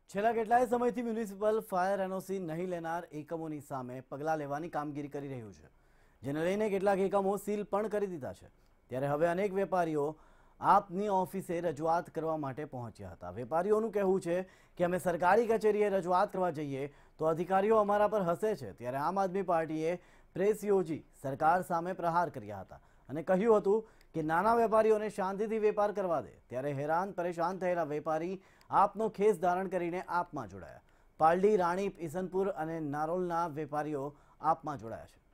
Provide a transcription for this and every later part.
છેલ્લા કેટલાય સમયથી મ્યુનિસિપલ ફાયર એનઓસી નહીં લેનાર એકમોની સામે પગલાં લેવાની કામગીરી કરી રહ્યું છે, જેને લઈને કેટલાક એકમો સીલ પણ કરી દીધા છે। ત્યારે હવે અનેક વેપારીઓ આપની ઓફિસે રજૂઆત કરવા માટે પહોંચ્યા હતા। વેપારીઓનું કહેવું છે કે અમે સરકારી કચેરીએ રજૂઆત કરવા જઈએ તો અધિકારીઓ અમારા પર હસે છે। ત્યારે આમ આદમી પાર્ટીએ પ્રેસ યોજી સરકાર સામે પ્રહાર કર્યા હતા અને કહ્યું હતું કે નાના વેપારીઓને શાંતિથી વેપાર કરવા દે। ત્યારે હેરાન પરેશાન થયેલા વેપારી આપનો ખેસ ધારણ કરીને આપમાં જોડાયા। પાલડી, રાણીપ, ઈસનપુર અને નારોલના વેપારીઓ આપમાં જોડાયા છે।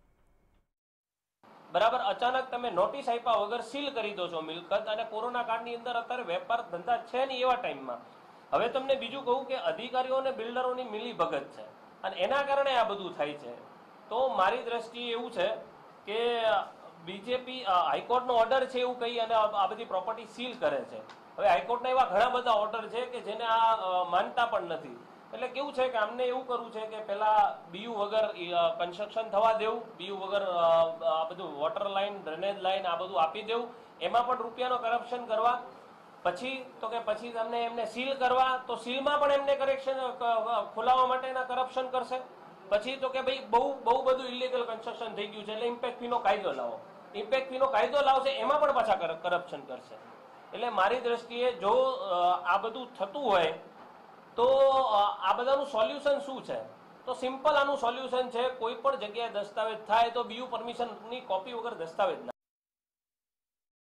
બરાબર, અચાનક તમે નોટિસ આપ્યા વગર સીલ કરી દો છો મિલકત, અને કોરોના કાળની અંદર અત્યારે વેપાર ધંધા છે નહીં એવા ટાઈમમાં હવે તમને બીજું કહું કે અધિકારીઓ અને બિલ્ડરોની મિલી ભગત છે અને એના કારણે આ બધું થાય છે। તો મારી દ્રષ્ટિએ એવું છે કે બીજેપી હાઈકોર્ટનો ઓર્ડર છે એવું કહી અને આ બધી પ્રોપર્ટી સીલ કરે છે। હવે હાઈકોર્ટના એવા ઘણા બધા ઓર્ડર છે કે જેને આ માનતા પણ નથી। એટલે કેવું છે કે અમને એવું કરવું છે કે પેલા બીયુ વગર કન્સ્ટ્રક્શન થવા દેવું, બીયુ વગર આ બધું વોટર લાઈન, ડ્રેનેજ લાઈન આ બધું આપી દેવું, એમાં પણ રૂપિયાનો કરપ્શન કરવા। પછી તો કે પછી તમને એમને સીલ કરવા, તો સીલમાં પણ એમને કરેક્શન ખોલાવવા માટેના કરપ્શન કરશે। પછી તો કે ભાઈ બહુ બધું ઇલીગલ કન્સ્ટ્રક્શન થઈ ગયું છે એટલે ઇમ્પેક્ટ ફીનો કાયદો લાવો, ઇમ્પેક્ટ ફીનો કાયદો લાવશે એમાં પણ પાછા કરપ્શન કરશે। એટલે મારી દ્રષ્ટિએ જો આ બધું થતું હોય તો આ બધાનું સોલ્યુશન શું છે? તો સિમ્પલ આનું સોલ્યુશન છે, કોઈ પણ જગ્યાએ દસ્તાવેજ થાય તો બીયુ પરમિશનની કોપી વગર દસ્તાવેજ